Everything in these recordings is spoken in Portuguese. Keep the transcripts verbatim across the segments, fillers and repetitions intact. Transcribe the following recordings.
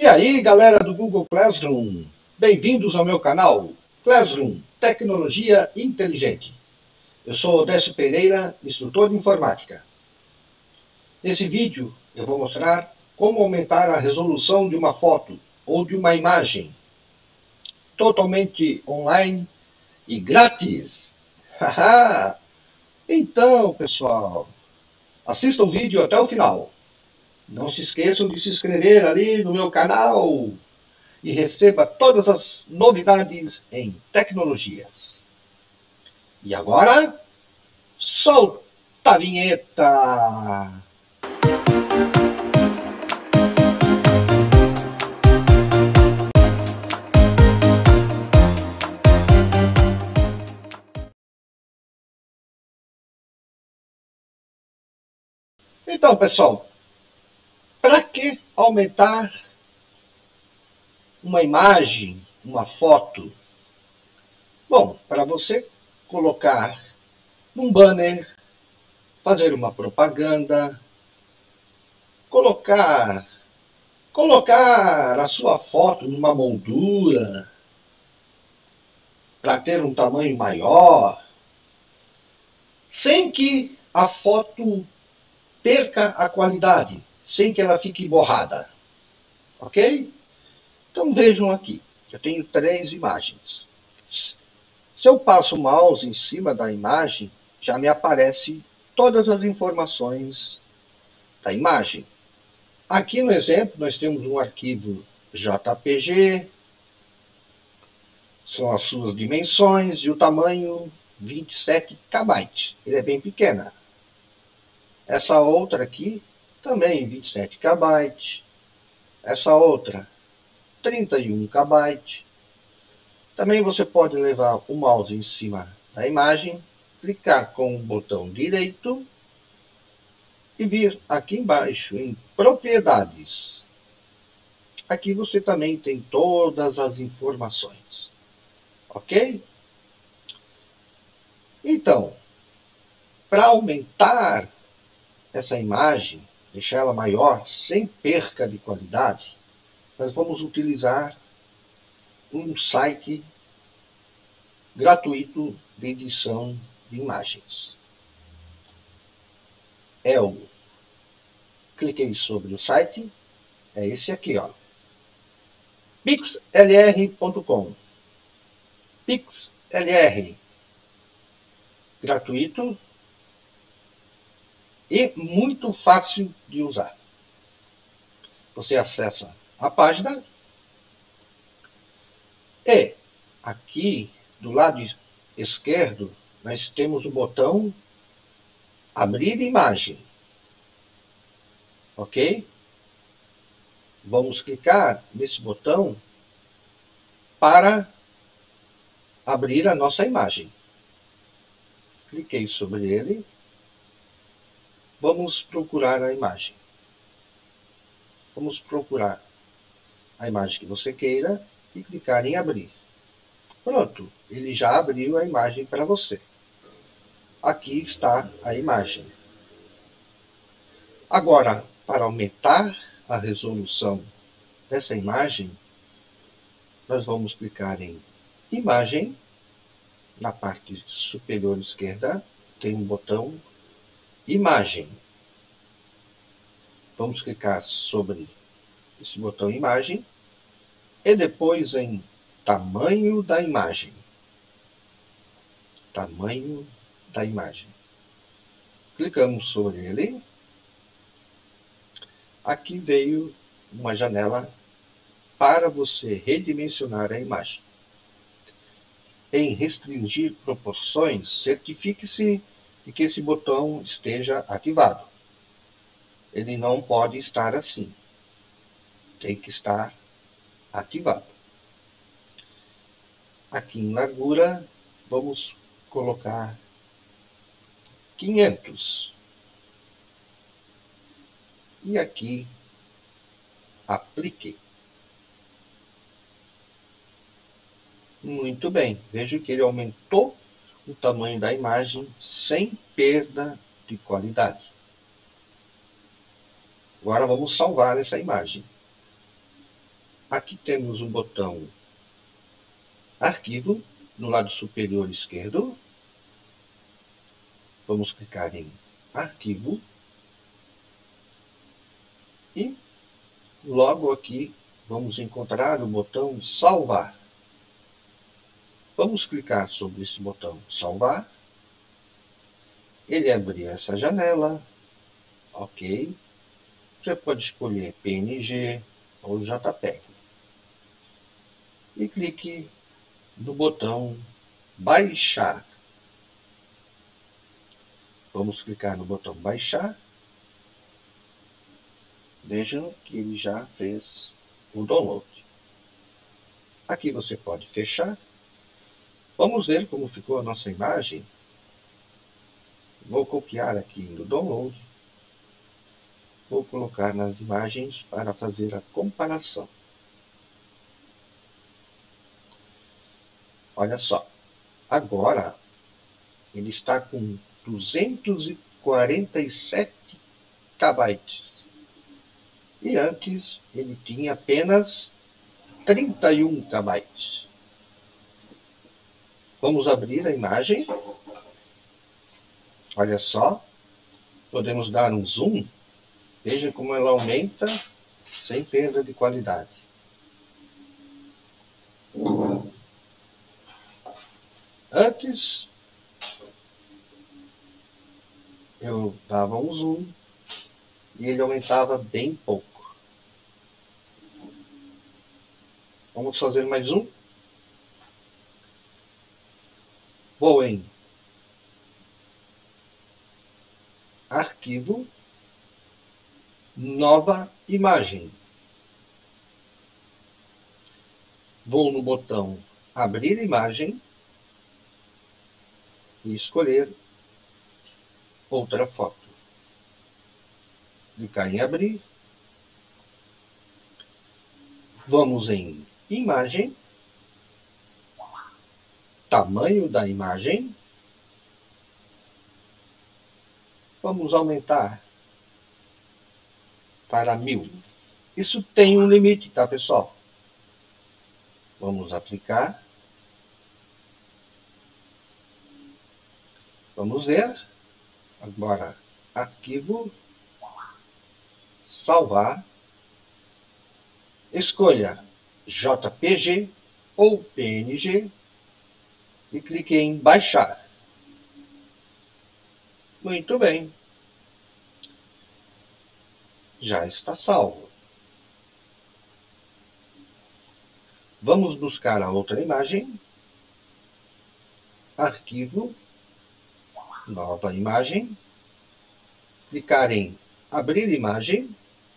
E aí, galera do Google Classroom, bem-vindos ao meu canal Classroom Tecnologia Inteligente. Eu sou Odécio Pereira, instrutor de informática. Nesse vídeo eu vou mostrar como aumentar a resolução de uma foto ou de uma imagem totalmente online e grátis. Então, pessoal, assista o vídeo até o final. Não se esqueçam de se inscrever ali no meu canal e receba todas as novidades em tecnologias. E agora, solta a vinheta! Então, pessoal, para que aumentar uma imagem, uma foto? Bom, para você colocar num banner, fazer uma propaganda, colocar, colocar a sua foto numa moldura, para ter um tamanho maior, sem que a foto perca a qualidade, sem que ela fique borrada. Ok? Então vejam aqui, eu tenho três imagens. Se eu passo o mouse em cima da imagem, já me aparece todas as informações da imagem. Aqui no exemplo nós temos um arquivo J P G, são as suas dimensões e o tamanho vinte e sete kilobytes. Ele é bem pequena. Essa outra aqui também vinte e sete kilobytes. Essa outra trinta e um kilobytes. Também você pode levar o mouse em cima da imagem, clicar com o botão direito e vir aqui embaixo em propriedades. Aqui você também tem todas as informações. Ok? Então, para aumentar essa imagem, deixar ela maior, sem perca de qualidade, nós vamos utilizar um site gratuito de edição de imagens. É o... Cliquei sobre o site, é esse aqui, ó. pixlr ponto com. Pixlr. Gratuito e muito fácil de usar. Você acessa a página e aqui do lado esquerdo nós temos o botão abrir imagem. Ok? Vamos clicar nesse botão para abrir a nossa imagem. Cliquei sobre ele. Vamos procurar a imagem. Vamos procurar a imagem que você queira e clicar em abrir. Pronto, ele já abriu a imagem para você. Aqui está a imagem. Agora, para aumentar a resolução dessa imagem, nós vamos clicar em imagem. Na parte superior esquerda tem um botão imagem. Vamos clicar sobre esse botão imagem e depois em tamanho da imagem. Tamanho da imagem. Clicamos sobre ele. Aqui veio uma janela para você redimensionar a imagem. Em restringir proporções, certifique-se de que esse botão esteja ativado. Ele não pode estar assim. Tem que estar ativado. Aqui em largura, vamos colocar quinhentos. E aqui, aplique. Muito bem, vejo que ele aumentou o tamanho da imagem sem perda de qualidade. Agora vamos salvar essa imagem. Aqui temos o botão Arquivo, no lado superior esquerdo. Vamos clicar em Arquivo. E logo aqui vamos encontrar o botão Salvar. Vamos clicar sobre esse botão Salvar. Ele abrirá essa janela. Ok. Você pode escolher P N G ou JPEG. E clique no botão Baixar. Vamos clicar no botão Baixar. Vejam que ele já fez o download. Aqui você pode fechar. Vamos ver como ficou a nossa imagem. Vou copiar aqui no download. Vou colocar nas imagens para fazer a comparação. Olha só. Agora ele está com duzentos e quarenta e sete kbytes. E antes ele tinha apenas trinta e um kbytes. Vamos abrir a imagem. Olha só. Podemos dar um zoom. Veja como ela aumenta sem perda de qualidade. Antes eu dava um zoom e ele aumentava bem pouco. Vamos fazer mais um. Vou em Arquivo, Nova Imagem. Vou no botão Abrir Imagem e escolher outra foto. Clicar em Abrir. Vamos em Imagem, Tamanho da imagem. Vamos aumentar para mil. Isso tem um limite, tá, pessoal? Vamos aplicar. Vamos ver. Agora, Arquivo, Salvar. Escolha J P G ou P N G e clique em Baixar. Muito bem. Já está salvo. Vamos buscar a outra imagem. Arquivo, Nova Imagem. Clicar em Abrir Imagem.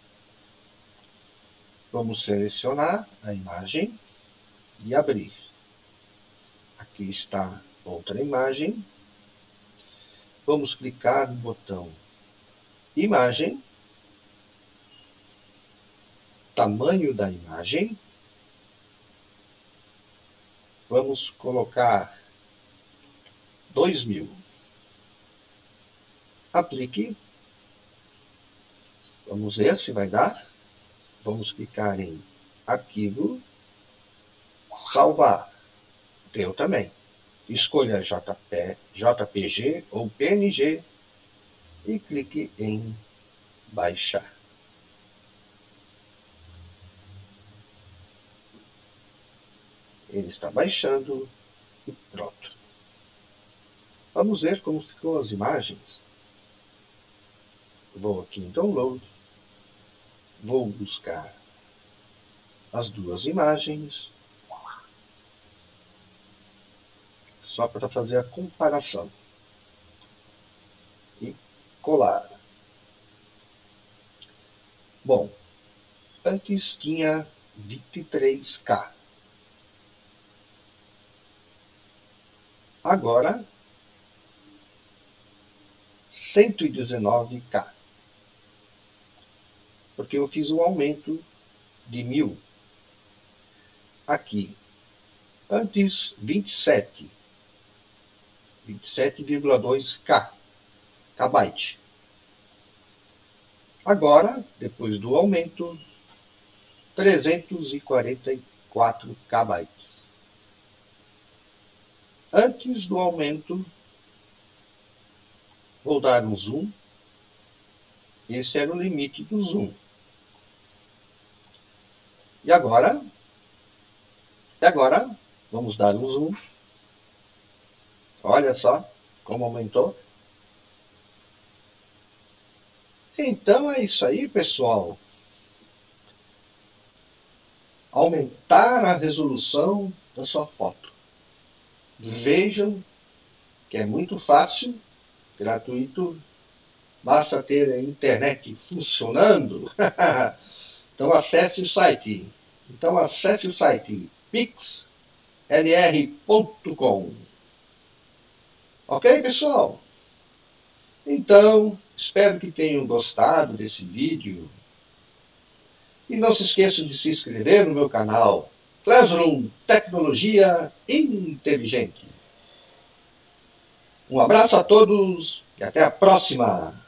Vamos selecionar a imagem e abrir. Aqui está outra imagem. Vamos clicar no botão Imagem, Tamanho da imagem. Vamos colocar dois mil. Aplique. Vamos ver se vai dar. Vamos clicar em Arquivo, Salvar. Deu também. Escolha J P, J P G ou P N G e clique em Baixar. Ele está baixando e pronto. Vamos ver como ficou as imagens. Vou aqui em Download. Vou buscar as duas imagens. Só para fazer a comparação. E colar. Bom, antes tinha vinte e três K. Agora, cento e dezenove K. Porque eu fiz um aumento de mil. Aqui, antes vinte e sete. vinte e sete vírgula dois K. Kbyte. Agora, depois do aumento, trezentos e quarenta e quatro kbytes. Antes do aumento, vou dar um zoom. Esse era o limite do zoom. E agora, e agora, vamos dar um zoom. Olha só como aumentou. Então é isso aí, pessoal. Aumentar a resolução da sua foto. Vejam que é muito fácil, gratuito, basta ter a internet funcionando. Então acesse o site. Então acesse o site pix l r ponto com. Ok, pessoal? Então, espero que tenham gostado desse vídeo. E não se esqueçam de se inscrever no meu canal Classroom Tecnologia Inteligente. Um abraço a todos e até a próxima!